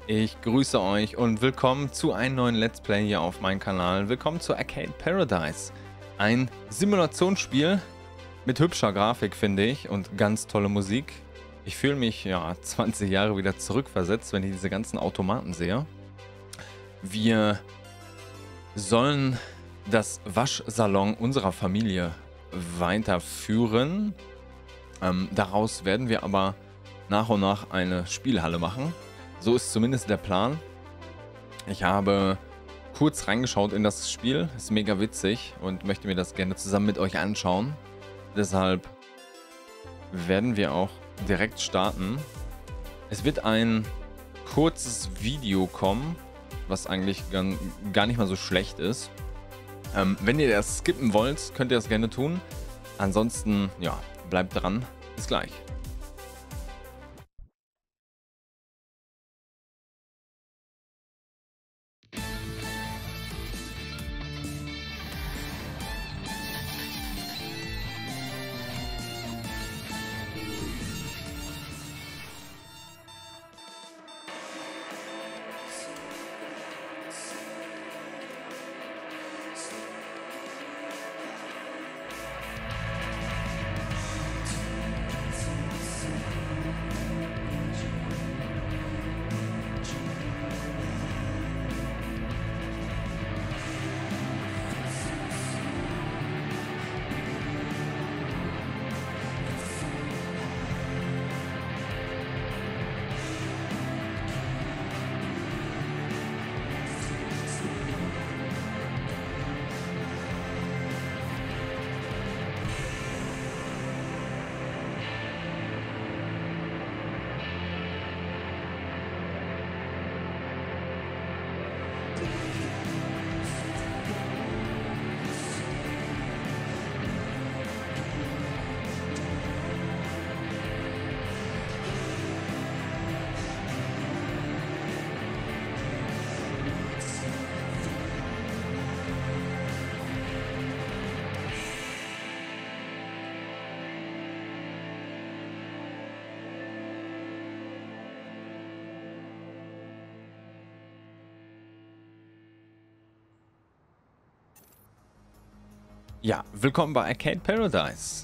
Ich grüße euch und willkommen zu einem neuen Let's Play hier auf meinem Kanal. Willkommen zu Arcade Paradise. Ein Simulationsspiel mit hübscher Grafik, finde ich, und ganz tolle Musik. Ich fühle mich, ja, 20 Jahre wieder zurückversetzt, wenn ich diese ganzen Automaten sehe. Wir sollen das Waschsalon unserer Familie weiterführen. Daraus werden wir aber nach und nach eine Spielhalle machen. So ist zumindest der Plan. Ich habe kurz reingeschaut in das Spiel. Ist mega witzig und möchte mir das gerne zusammen mit euch anschauen. Deshalb werden wir auch direkt starten. Es wird ein kurzes Video kommen, was eigentlich gar nicht mal so schlecht ist. Wenn ihr das skippen wollt, könnt ihr das gerne tun. Ansonsten, ja, bleibt dran. Bis gleich. Ja, willkommen bei Arcade Paradise.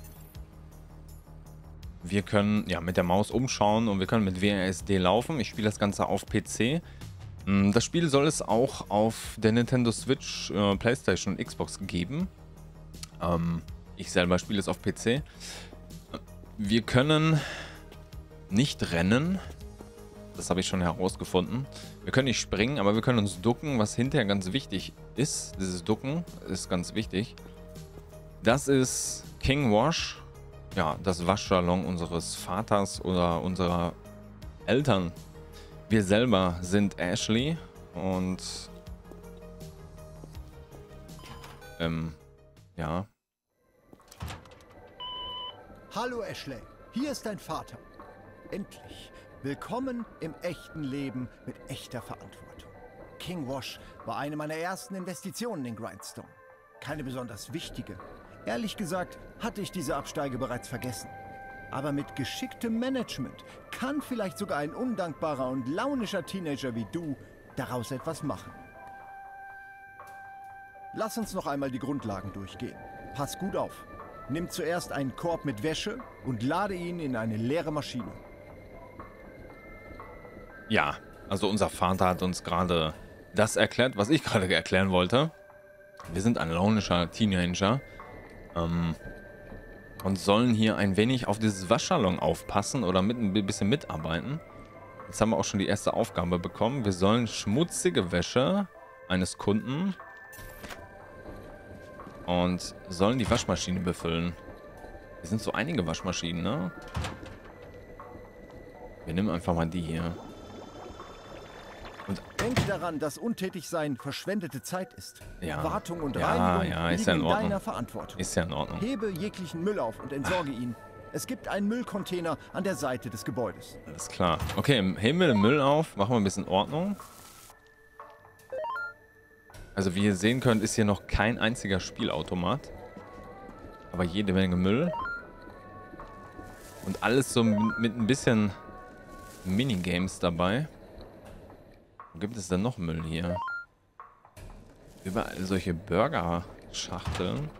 Wir können ja mit der Maus umschauen und wir können mit WASD laufen. Ich spiele das Ganze auf PC. Das Spiel soll es auch auf der Nintendo Switch, PlayStation und Xbox geben. Ich selber spiele es auf PC. Wir können nicht rennen. Das habe ich schon herausgefunden. Wir können nicht springen, aber wir können uns ducken, was hinterher ganz wichtig ist. Dieses Ducken ist ganz wichtig. Das ist King Wash. Ja, das Waschsalon unseres Vaters oder unserer Eltern. Wir selber sind Ashley und ja. Hallo Ashley, hier ist dein Vater. Endlich. Willkommen im echten Leben mit echter Verantwortung. King Wash war eine meiner ersten Investitionen in Grindstone. Keine besonders wichtige. Ehrlich gesagt hatte ich diese Absteige bereits vergessen. Aber mit geschicktem Management kann vielleicht sogar ein undankbarer und launischer Teenager wie du daraus etwas machen. Lass uns noch einmal die Grundlagen durchgehen. Pass gut auf. Nimm zuerst einen Korb mit Wäsche und lade ihn in eine leere Maschine. Ja, also unser Vater hat uns gerade das erklärt, was ich gerade erklären wollte. Wir sind ein launischer Teenager und sollen hier ein wenig auf dieses Waschsalon aufpassen oder ein bisschen mitarbeiten. Jetzt haben wir auch schon die erste Aufgabe bekommen. Wir sollen schmutzige Wäsche eines Kunden und sollen die Waschmaschine befüllen. Hier sind so einige Waschmaschinen, ne? Wir nehmen einfach mal die hier. Und denke daran, dass Untätigsein verschwendete Zeit ist. Ja. Wartung und Reinigung ist ja in liegen in Ordnung. deiner Verantwortung. Ist ja in Ordnung. Hebe jeglichen Müll auf und entsorge ihn. Es gibt einen Müllcontainer an der Seite des Gebäudes. Alles klar. Okay, heben wir den Müll auf, machen wir ein bisschen Ordnung. Also wie ihr sehen könnt, ist hier noch kein einziger Spielautomat. Aber jede Menge Müll. Und alles so mit ein bisschen Minigames dabei. Wo gibt es denn noch Müll hier? Überall solche Burger-Schachteln.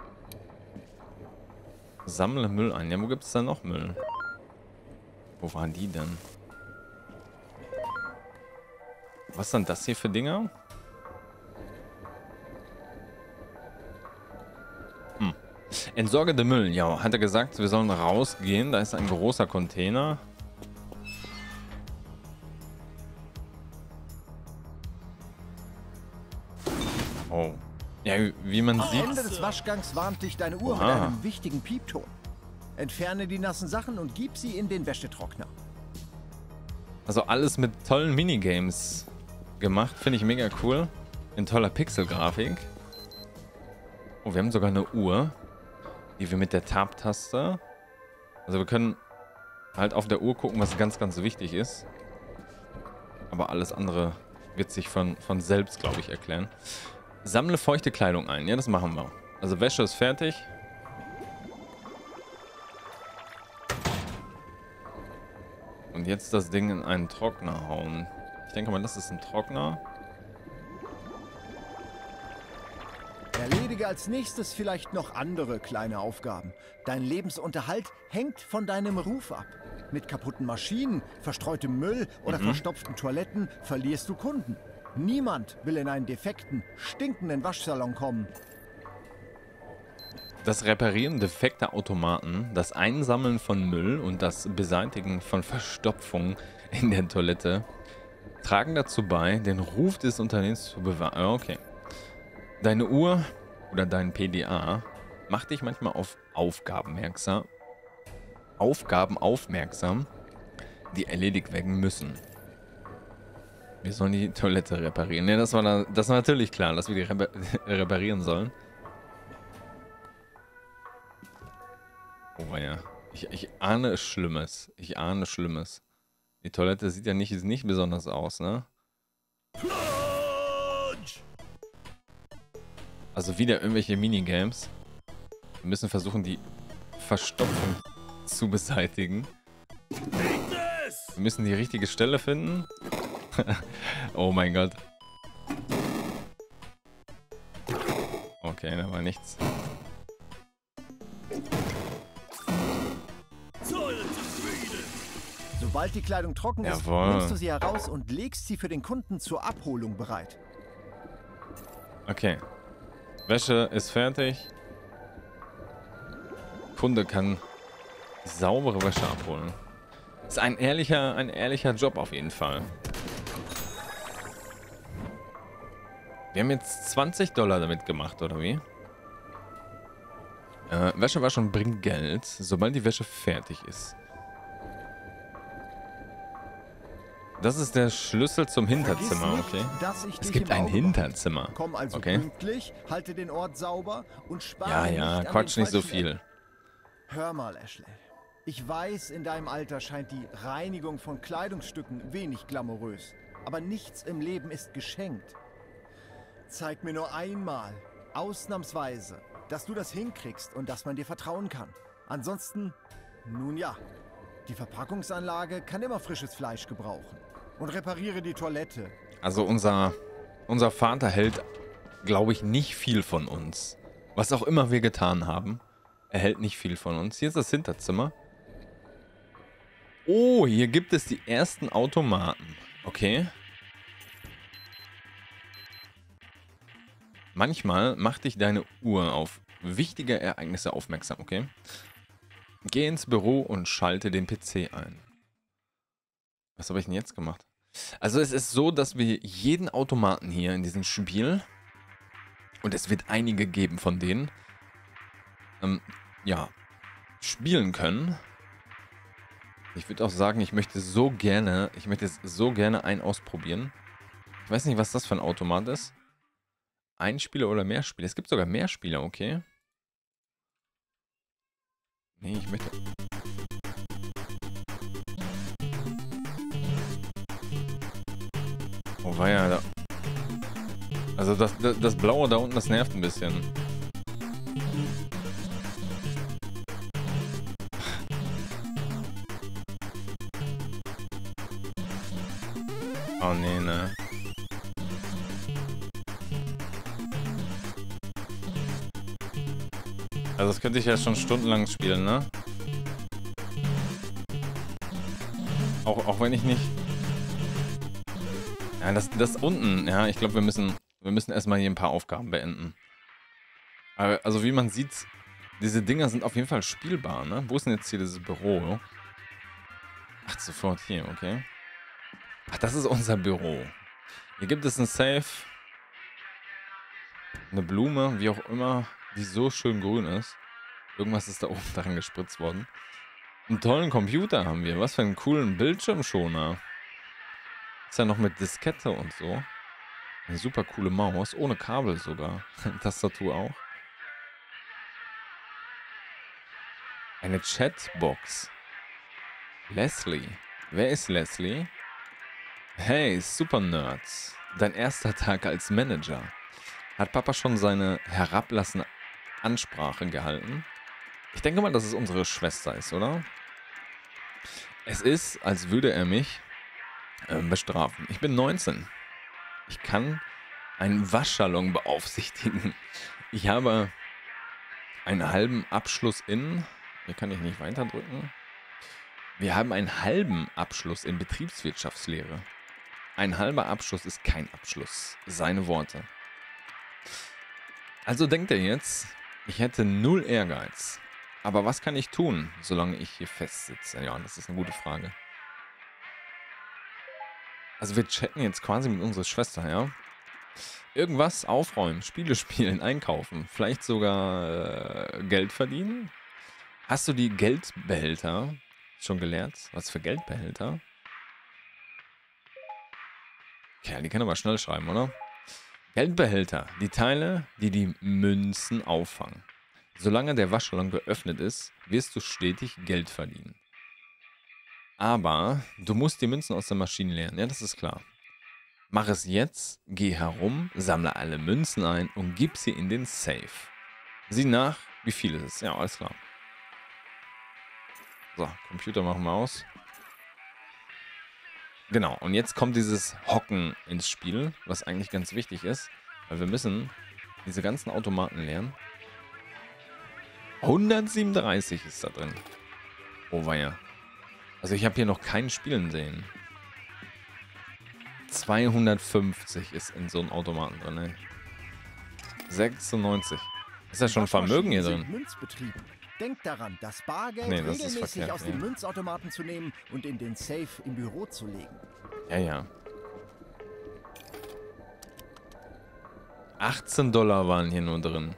Sammle Müll ein. Ja, wo gibt es denn noch Müll? Wo waren die denn? Was sind das hier für Dinger? Entsorge den Müll. Ja, hat er gesagt, wir sollen rausgehen. Da ist ein großer Container. Oh. Ja, wie man Am sieht. Ende des Waschgangs warnt dich deine Uhr mit einem wichtigen Piepton. Entferne die nassen Sachen und gib sie in den Wäschetrockner. Also alles mit tollen Minigames gemacht. Finde ich mega cool. In toller Pixelgrafik. Oh, wir haben sogar eine Uhr, die wir mit der Tab-Taste. Also wir können halt auf der Uhr gucken, was ganz, ganz wichtig ist. Aber alles andere wird sich von selbst, glaube ich, erklären. Sammle feuchte Kleidung ein. Ja, das machen wir. Also Wäsche ist fertig. Und jetzt das Ding in einen Trockner hauen. Ich denke mal, das ist ein Trockner. Erledige als nächstes vielleicht noch andere kleine Aufgaben. Dein Lebensunterhalt hängt von deinem Ruf ab. Mit kaputten Maschinen, verstreutem Müll oder verstopften Toiletten verlierst du Kunden. Niemand will in einen defekten, stinkenden Waschsalon kommen. Das Reparieren defekter Automaten, das Einsammeln von Müll und das Beseitigen von Verstopfung in der Toilette tragen dazu bei, den Ruf des Unternehmens zu bewahren. Okay. Deine Uhr oder dein PDA macht dich manchmal auf Aufgaben aufmerksam, die erledigt werden müssen. Wir sollen die Toilette reparieren. Ja, das war natürlich klar, dass wir die reparieren sollen. Oh ja, ich ahne Schlimmes. Ich ahne Schlimmes. Die Toilette sieht ja nicht besonders aus, ne? Also wieder irgendwelche Minigames. Wir müssen versuchen, die Verstopfung zu beseitigen. Wir müssen die richtige Stelle finden. Oh mein Gott. Okay, da war nichts. Sobald die Kleidung trocken ist, nimmst du sie heraus und legst sie für den Kunden zur Abholung bereit. Okay. Wäsche ist fertig. Kunde kann saubere Wäsche abholen. Ist ein ehrlicher Job auf jeden Fall. Wir haben jetzt $20 damit gemacht, oder wie? Wäsche waschen bringt Geld, sobald die Wäsche fertig ist. Das ist der Schlüssel zum Hinterzimmer, okay? Es gibt ein Hinterzimmer. Komm also okay. Pünktlich, halte den Ort sauber und spare Ja, quatsch nicht so viel. Hör mal, Ashley. Ich weiß, in deinem Alter scheint die Reinigung von Kleidungsstücken wenig glamourös. Aber nichts im Leben ist geschenkt. Zeig mir nur einmal, ausnahmsweise, dass du das hinkriegst und dass man dir vertrauen kann. Ansonsten, nun ja, die Verpackungsanlage kann immer frisches Fleisch gebrauchen. Und repariere die Toilette. Also unser Vater hält, glaube ich, nicht viel von uns. Was auch immer wir getan haben, er hält nicht viel von uns. Hier ist das Hinterzimmer. Oh, hier gibt es die ersten Automaten. Okay. Manchmal macht dich deine Uhr auf wichtige Ereignisse aufmerksam, okay? Geh ins Büro und schalte den PC ein. Was habe ich denn jetzt gemacht? Also es ist so, dass wir jeden Automaten hier in diesem Spiel, und es wird einige geben von denen, ja, spielen können. Ich würde auch sagen, ich möchte jetzt so gerne einen ausprobieren. Ich weiß nicht, was das für ein Automat ist. Ein Spieler oder mehr Spieler? Es gibt sogar mehr Spieler, okay. Nee, ich möchte... Oh, war ja da... Also das Blaue da unten, das nervt ein bisschen. Oh, nee, ne. Also das könnte ich ja schon stundenlang spielen, ne? Auch wenn ich nicht... Ja, das unten, ja, ich glaube, wir müssen erstmal hier ein paar Aufgaben beenden. Aber, also wie man sieht, diese Dinger sind auf jeden Fall spielbar, ne? Wo ist denn jetzt hier dieses Büro? Ach, sofort hier, okay. Ach, das ist unser Büro. Hier gibt es ein Safe. Eine Blume, wie auch immer, die so schön grün ist. Irgendwas ist da oben daran gespritzt worden. Einen tollen Computer haben wir. Was für einen coolen Bildschirmschoner. Ist ja noch mit Diskette und so. Eine super coole Maus, ohne Kabel sogar. Tastatur auch. Eine Chatbox. Leslie. Wer ist Leslie? Hey, Super Nerds. Dein erster Tag als Manager. Hat Papa schon seine herablassende Ansprache gehalten? Ich denke mal, dass es unsere Schwester ist, oder? Es ist, als würde er mich bestrafen. Ich bin 19. Ich kann einen Waschsalon beaufsichtigen. Ich habe einen halben Abschluss in... Hier kann ich nicht weiterdrücken. Wir haben einen halben Abschluss in Betriebswirtschaftslehre. Ein halber Abschluss ist kein Abschluss. Seine Worte. Also denkt er jetzt, ich hätte null Ehrgeiz. Aber was kann ich tun, solange ich hier festsitze? Ja, das ist eine gute Frage. Also wir chatten jetzt quasi mit unserer Schwester, ja? Irgendwas aufräumen, Spiele spielen, einkaufen. Vielleicht sogar Geld verdienen? Hast du die Geldbehälter schon gelernt? Was für Geldbehälter? Okay, die kann aber schnell schreiben, oder? Geldbehälter. Die Teile, die die Münzen auffangen. Solange der Waschsalon geöffnet ist, wirst du stetig Geld verdienen. Aber du musst die Münzen aus der Maschine lernen. Ja, das ist klar. Mach es jetzt, geh herum, sammle alle Münzen ein und gib sie in den Safe. Sieh nach, wie viel es ist. Ja, alles klar. So, Computer machen wir aus. Genau, und jetzt kommt dieses Hocken ins Spiel, was eigentlich ganz wichtig ist, weil wir müssen diese ganzen Automaten lernen. 137 ist da drin. Oh weia. Also ich habe hier noch kein Spielen sehen. 250 ist in so einem Automaten drin, ey. 96. Ist ja schon Vermögen hier drin. Münzbetrieben. Denkt daran, das Bargeld Nee, das ist regelmäßig verkehrt, aus dem Münzautomaten zu nehmen und in den Safe im Büro zu legen. Ja, ja. 18 Dollar waren hier nur drin.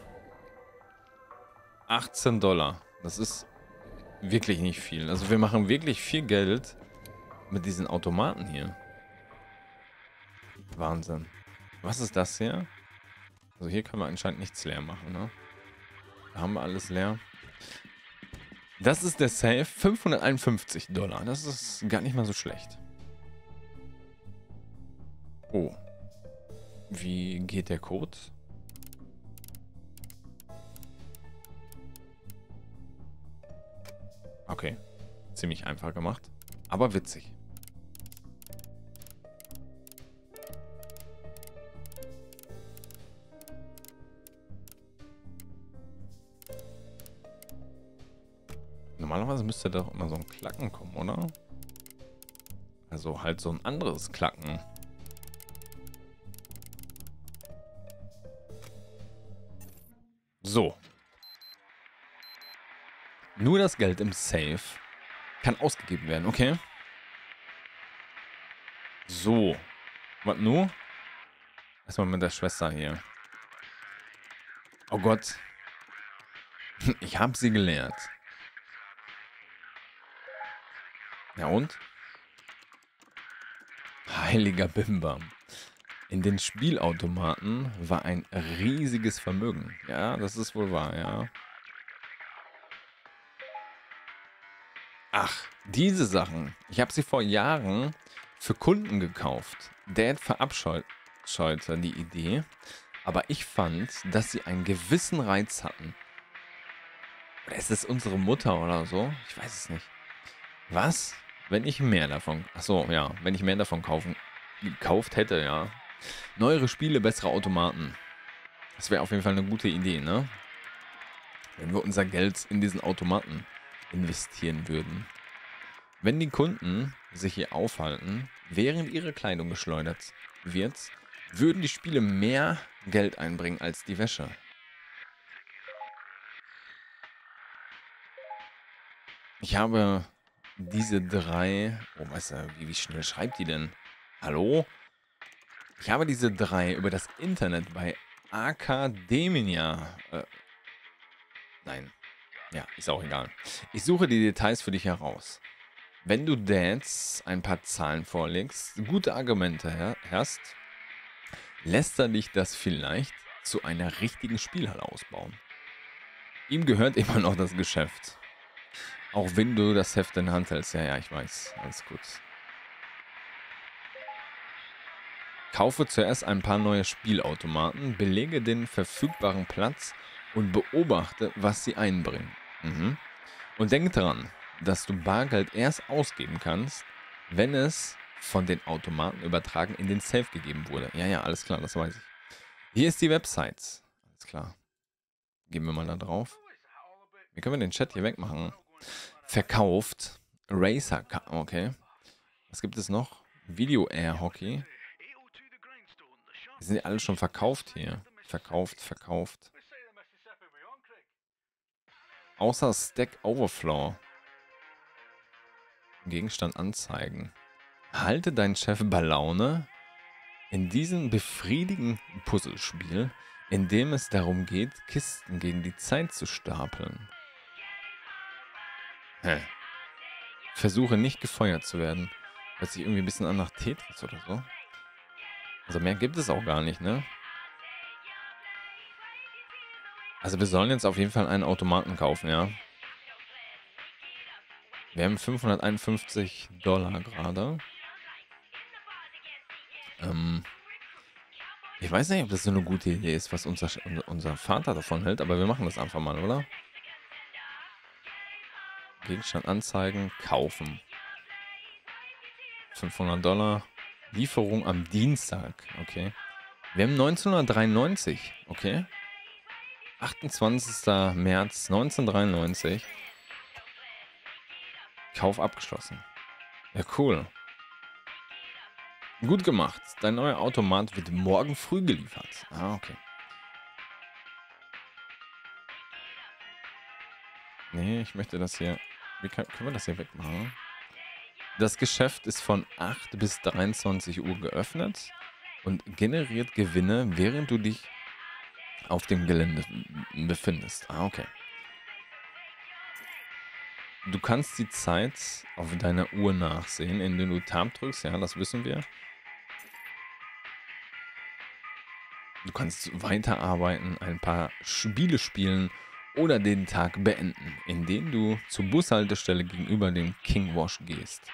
18 Dollar. Das ist wirklich nicht viel. Also wir machen wirklich viel Geld mit diesen Automaten hier. Wahnsinn. Was ist das hier? Also hier können wir anscheinend nichts leer machen, ne? Da haben wir alles leer. Das ist der Safe. 551 Dollar. Das ist gar nicht mal so schlecht. Oh. Wie geht der Code? Okay. Ziemlich einfach gemacht. Aber witzig. Normalerweise müsste da doch immer so ein Klacken kommen, oder? Also halt so ein anderes Klacken. So. Nur das Geld im Safe kann ausgegeben werden, okay? So. Was nun? Erstmal mit der Schwester hier. Oh Gott. Ich habe sie gelehrt. Ja und? Heiliger Bimbam. In den Spielautomaten war ein riesiges Vermögen. Ja, das ist wohl wahr, ja. Ach, diese Sachen. Ich habe sie vor Jahren für Kunden gekauft. Dad verabscheute die Idee, aber ich fand, dass sie einen gewissen Reiz hatten. Oder ist es unsere Mutter oder so? Ich weiß es nicht. Was? Wenn ich mehr davon... Achso, ja. Wenn ich mehr davon gekauft hätte, ja. Neuere Spiele, bessere Automaten. Das wäre auf jeden Fall eine gute Idee, ne? wenn wir unser Geld in diesen Automaten investieren würden. Wenn die Kunden sich hier aufhalten, während ihre Kleidung geschleudert wird, würden die Spiele mehr Geld einbringen als die Wäsche. Ich habe diese drei... Oh, weißt du, wie schnell schreibt die denn? Hallo? Ich habe diese drei über das Internet bei Academia... nein. Ja, ist auch egal. Ich suche die Details für dich heraus. Wenn du Dads ein paar Zahlen vorlegst, gute Argumente hast, lässt er dich das vielleicht zu einer richtigen Spielhalle ausbauen. Ihm gehört immer noch das Geschäft. Auch wenn du das Heft in der Hand hältst. Ja, ich weiß. Alles gut. Kaufe zuerst ein paar neue Spielautomaten, belege den verfügbaren Platz und beobachte, was sie einbringen. Und denke daran, dass du Bargeld erst ausgeben kannst, wenn es von den Automaten übertragen in den Safe gegeben wurde. Ja, alles klar, das weiß ich. Hier ist die Website. Alles klar. Gehen wir mal da drauf. Wie können wir den Chat hier wegmachen? Verkauft. Racer. Okay. Was gibt es noch? Video Air Hockey. Die sind alle schon verkauft hier. Verkauft. Außer Stack Overflow. Gegenstand anzeigen. Halte deinen Chef bei Laune in diesem befriedigenden Puzzlespiel, in dem es darum geht, Kisten gegen die Zeit zu stapeln. Versuche nicht gefeuert zu werden. Hört sich irgendwie ein bisschen an nach Tetris oder so. Also mehr gibt es auch gar nicht, ne? Also wir sollen jetzt auf jeden Fall einen Automaten kaufen, ja. Wir haben $551 gerade. Ich weiß nicht, ob das so eine gute Idee ist, was unser Vater davon hält, aber wir machen das einfach mal, oder? Gegenstand anzeigen, kaufen. $500. Lieferung am Dienstag, okay. Wir haben 1993, okay. 28. März 1993. Kauf abgeschlossen. Ja, cool. Gut gemacht. Dein neuer Automat wird morgen früh geliefert. Ah, okay. Nee, ich möchte das hier... können wir das hier wegmachen? Das Geschäft ist von 8 bis 23 Uhr geöffnet und generiert Gewinne, während du dich auf dem Gelände befindest. Ah, okay. Du kannst die Zeit auf deiner Uhr nachsehen, indem du Tab drückst. Ja, das wissen wir. Du kannst weiterarbeiten, ein paar Spiele spielen oder den Tag beenden, indem du zur Bushaltestelle gegenüber dem King Wash gehst.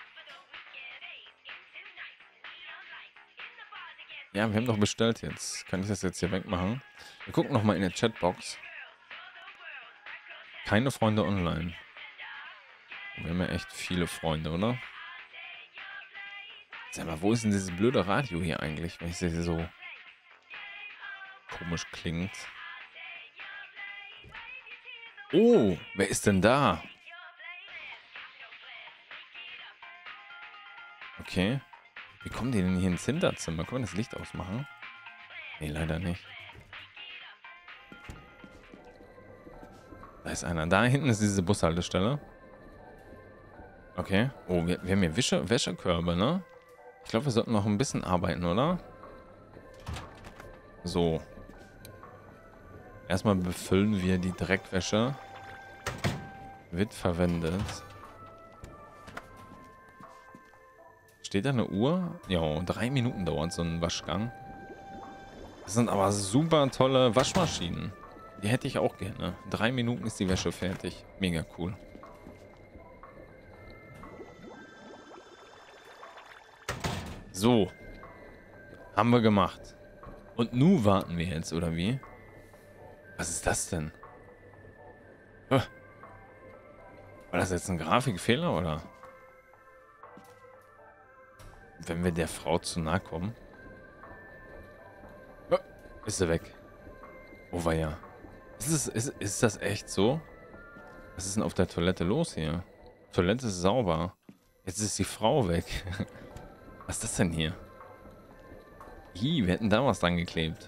Ja, wir haben doch bestellt jetzt. Kann ich das jetzt hier wegmachen? Wir gucken nochmal in der Chatbox. Keine Freunde online. Wir haben ja echt viele Freunde, oder? Sag mal, wo ist denn dieses blöde Radio hier eigentlich, wenn es hier so komisch klingt? Oh, wer ist denn da? Okay. Wie kommen die denn hier ins Hinterzimmer? Können wir das Licht ausmachen? Nee, leider nicht. Da ist einer. Da hinten ist diese Bushaltestelle. Okay. Oh, wir haben hier Wäschekörbe, ne? Ich glaube, wir sollten noch ein bisschen arbeiten, oder? So. Erstmal befüllen wir die Dreckwäsche. Wird verwendet. Steht da eine Uhr? Ja, 3 Minuten dauert so ein Waschgang. Das sind aber super tolle Waschmaschinen. Die hätte ich auch gerne. 3 Minuten ist die Wäsche fertig. Mega cool. So. Haben wir gemacht. Und nun warten wir jetzt, oder wie? Was ist das denn? War das jetzt ein Grafikfehler, oder? Wenn wir der Frau zu nahe kommen. Ist sie weg. Oh, war ja. Ist das echt so? Was ist denn auf der Toilette los hier? Toilette ist sauber. Jetzt ist die Frau weg. Was ist das denn hier? Ih, wir hätten da was dran geklebt.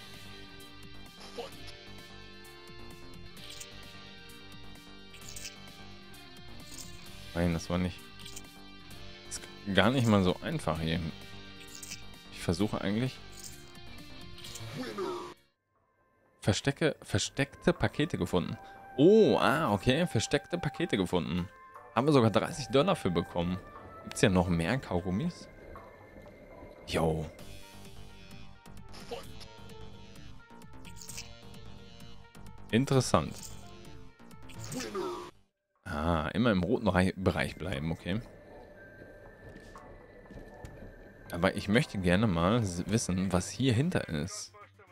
Nein, das war nicht... Das ist gar nicht mal so einfach hier. Ich versuche eigentlich... Versteckte Pakete gefunden. Oh, okay. Versteckte Pakete gefunden. Haben wir sogar $30 für bekommen. Gibt es ja noch mehr Kaugummis? Jo. Interessant. Immer im roten Bereich bleiben, okay. Aber ich möchte gerne mal wissen, was hier hinter ist.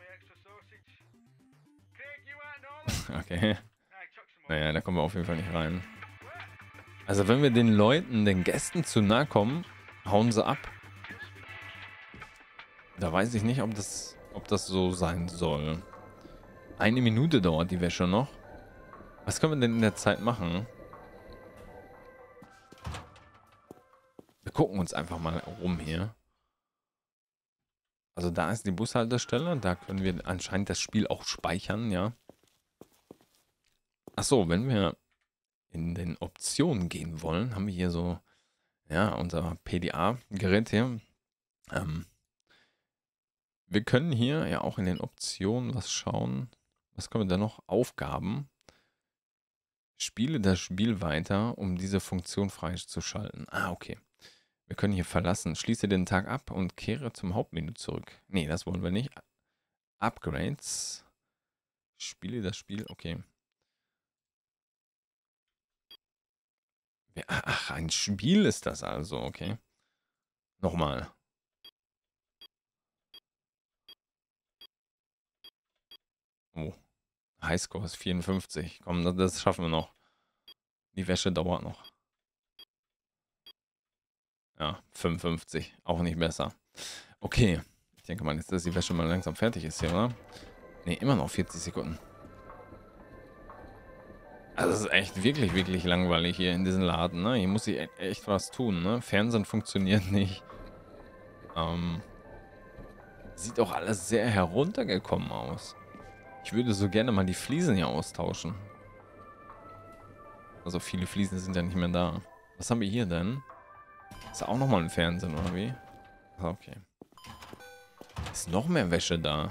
Okay. Naja, da kommen wir auf jeden Fall nicht rein. Also wenn wir den Leuten, den Gästen zu nahe kommen, hauen sie ab. Da weiß ich nicht, ob das so sein soll. 1 Minute dauert die Wäsche noch. Was können wir denn in der Zeit machen? Wir gucken uns einfach mal rum hier. Also da ist die Bushaltestelle. Da können wir anscheinend das Spiel auch speichern, ja. Achso, wenn wir in den Optionen gehen wollen, haben wir hier so, ja, unser PDA-Gerät hier. Wir können hier ja auch in den Optionen was schauen. Was können wir da noch? Aufgaben. Spiele das Spiel weiter, um diese Funktion freizuschalten. Okay. Wir können hier verlassen. Schließe den Tag ab und kehre zum Hauptmenü zurück. Nee, das wollen wir nicht. Upgrades. Spiele das Spiel. Okay. Ach, ein Spiel ist das also. Okay. Nochmal. Oh. Highscore ist 54. Komm, das schaffen wir noch. Die Wäsche dauert noch. Ja, 55. Auch nicht besser. Okay. Ich denke mal, jetzt, dass die Wäsche mal langsam fertig ist hier, oder? Ne, immer noch 40 Sekunden. Also es ist echt wirklich langweilig hier in diesem Laden, ne? Hier muss ich echt was tun, ne? Fernsehen funktioniert nicht. Sieht auch alles sehr heruntergekommen aus. Ich würde so gerne mal die Fliesen hier austauschen. Also viele Fliesen sind ja nicht mehr da. Was haben wir hier denn? Ist auch nochmal ein Fernsehen, oder wie? Okay. Ist noch mehr Wäsche da?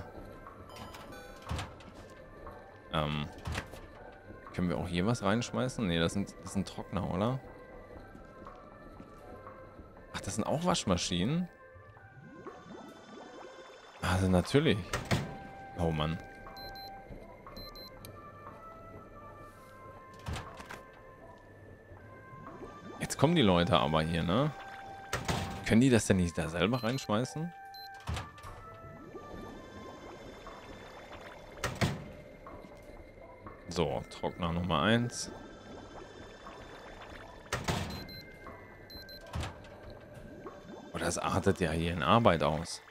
Können wir auch hier was reinschmeißen? Ne, das sind Trockner, oder? Ach, das sind auch Waschmaschinen? Also natürlich. Oh Mann. Jetzt kommen die Leute aber hier, ne? Können die das denn nicht da selber reinschmeißen? So, Trockner Nummer 1. Oh, das artet ja hier in Arbeit aus.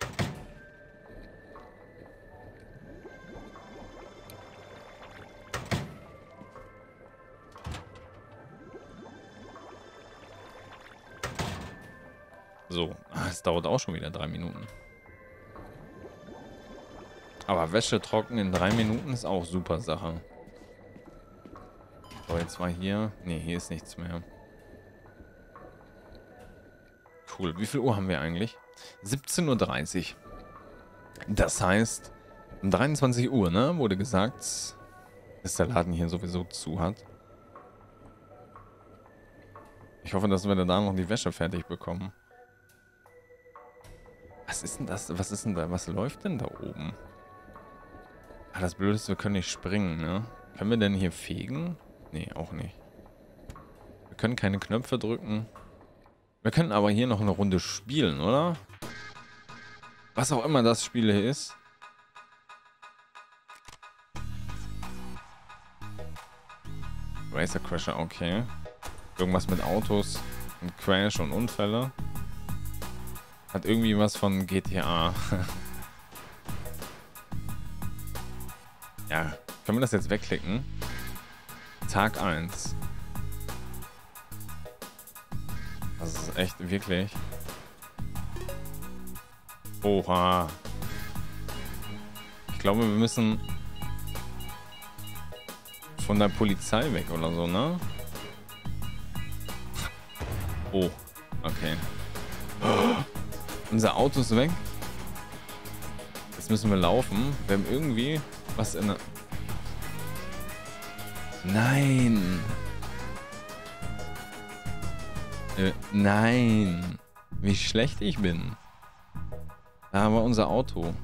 So, es dauert auch schon wieder 3 Minuten. Aber Wäsche trocken in 3 Minuten ist auch super Sache. So, jetzt war hier... Ne, hier ist nichts mehr. Cool. Wie viel Uhr haben wir eigentlich? 17:30 Uhr. Das heißt, um 23 Uhr, ne? Wurde gesagt, dass der Laden hier sowieso zu hat. Ich hoffe, dass wir da noch die Wäsche fertig bekommen. Was ist denn das? Was ist denn da? Was läuft denn da oben? Das Blöde ist, wir können nicht springen, ne? Können wir denn hier fegen? Nee, auch nicht. Wir können keine Knöpfe drücken. Wir können aber hier noch eine Runde spielen, oder? Was auch immer das Spiel hier ist. Racer Crasher, okay. Irgendwas mit Autos und Crash und Unfälle. Hat irgendwie was von GTA. Ja, Können wir das jetzt wegklicken? Tag 1. Das ist echt wirklich... Oha. Ich glaube, wir müssen von der Polizei weg oder so, ne? Oh, okay. Oh, unser Auto ist weg. Jetzt müssen wir laufen. Wir haben irgendwie was in der... Nein. Nein. Wie schlecht ich bin. Da haben wir unser Auto.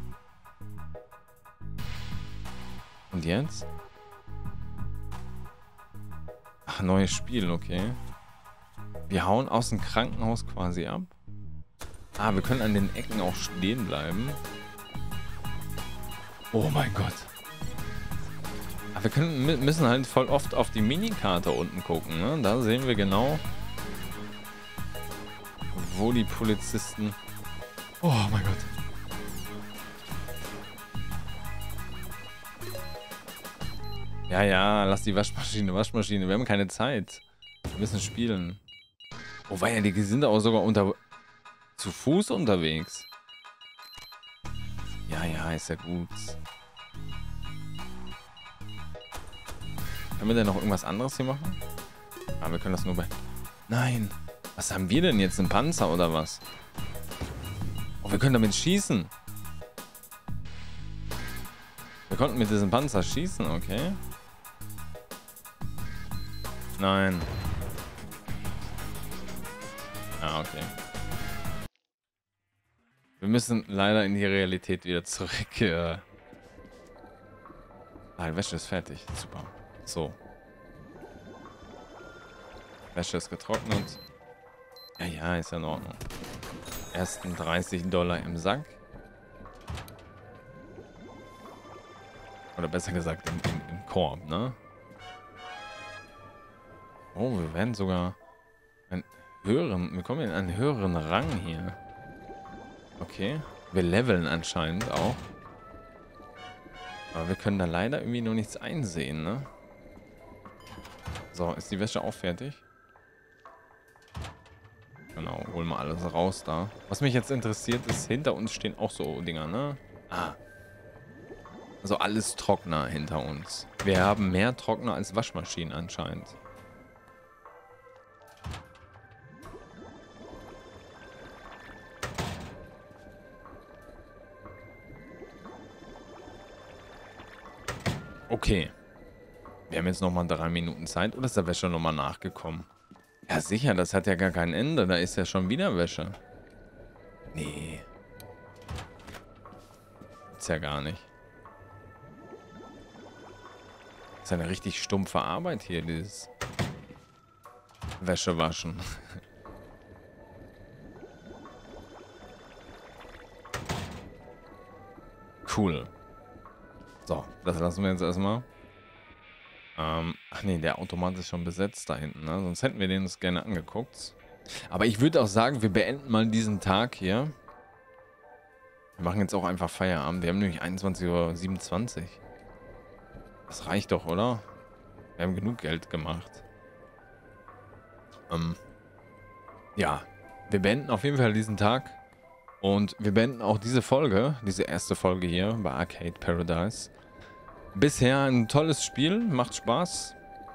Und jetzt? Ach, neues Spiel, okay. Wir hauen aus dem Krankenhaus quasi ab. Ah, wir können an den Ecken auch stehen bleiben. Oh mein Gott. Aber wir können, müssen halt voll oft auf die Minikarte unten gucken, ne? Da sehen wir genau, wo die Polizisten... Oh mein Gott. Ja, ja, lass die Waschmaschine. Wir haben keine Zeit. Wir müssen spielen. Oh, weil ja, die sind auch sogar zu Fuß unterwegs. Ja, ja, ist ja gut. Können wir denn noch irgendwas anderes hier machen? Ah, wir können das nur bei... Nein. Was haben wir denn jetzt? Ein Panzer oder was? Oh, wir können damit schießen. Wir konnten mit diesem Panzer schießen, okay. Nein. Ah, okay. Wir müssen leider in die Realität wieder zurück. Ah, die Wäsche ist fertig. Super. So. Wäsche ist getrocknet. Ja, ja, ist ja in Ordnung. Ersten $30 im Sack. Oder besser gesagt im Korb, ne? Oh, wir werden sogar wir kommen in einen höheren Rang hier. Okay. Wir leveln anscheinend auch. Aber wir können da leider irgendwie noch nichts einsehen, ne? So, ist die Wäsche auch fertig? Genau, holen wir alles raus da. Was mich jetzt interessiert ist, hinter uns stehen auch so Dinger, ne? Ah. Also alles Trockner hinter uns. Wir haben mehr Trockner als Waschmaschinen anscheinend. Okay. Wir haben jetzt nochmal 3 Minuten Zeit. Oder ist der Wäsche nochmal nachgekommen? Ja, sicher. Das hat ja gar kein Ende. Da ist ja schon wieder Wäsche. Nee. Ist ja gar nicht. Ist ja eine richtig stumpfe Arbeit hier, dieses Wäsche waschen. Cool. So, das lassen wir jetzt erstmal. Ach nee, der Automat ist schon besetzt da hinten, ne? Sonst hätten wir den uns gerne angeguckt. Aber ich würde auch sagen, wir beenden mal diesen Tag hier. Wir machen jetzt auch einfach Feierabend. Wir haben nämlich 21:27 Uhr. Das reicht doch, oder? Wir haben genug Geld gemacht. Ja, wir beenden auf jeden Fall diesen Tag. Und wir beenden auch diese Folge, diese erste Folge hier bei Arcade Paradise. Bisher ein tolles Spiel, macht Spaß.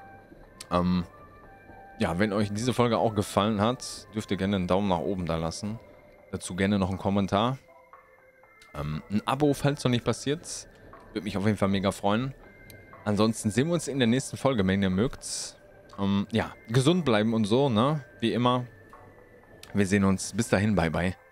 Ja, wenn euch diese Folge auch gefallen hat, dürft ihr gerne einen Daumen nach oben da lassen. Dazu gerne noch einen Kommentar. Ein Abo, falls noch nicht passiert. Würde mich auf jeden Fall mega freuen. Ansonsten sehen wir uns in der nächsten Folge, wenn ihr mögt. Ja, gesund bleiben und so, ne? Wie immer. Wir sehen uns. Bis dahin, bye bye.